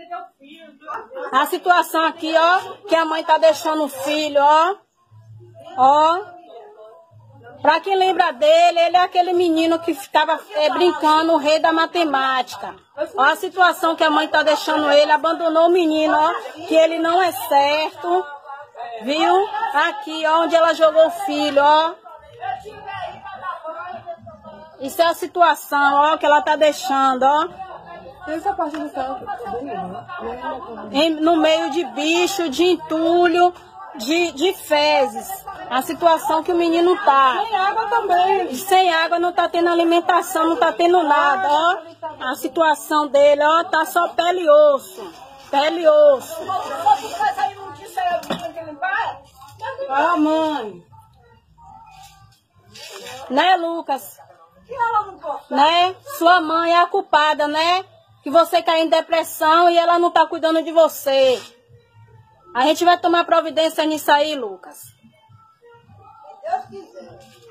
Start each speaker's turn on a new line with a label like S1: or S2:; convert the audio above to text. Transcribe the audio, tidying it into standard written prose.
S1: A situação aqui, ó, que a mãe tá deixando o filho, ó. Ó. Pra quem lembra dele, ele é aquele menino que ficava brincando, o rei da matemática. Ó a situação que a mãe tá deixando ele, abandonou o menino, ó, que ele não é certo. Viu? Aqui, ó, onde ela jogou o filho, ó. Isso é a situação, ó, que ela tá deixando, ó.
S2: Essa parte do céu,
S1: no meio de bicho, de entulho, de fezes. A situação que o menino tá.
S2: Sem água também.
S1: E sem água, não tá tendo alimentação, não tá tendo nada, ó. A situação dele, ó, tá só pele e osso. Pele e osso.
S2: Ah, mãe.
S1: Né, Lucas? Né? Sua mãe é a culpada, né? Que você caiu em depressão e ela não tá cuidando de você. A gente vai tomar providência nisso aí, Lucas.
S2: Deus quiser.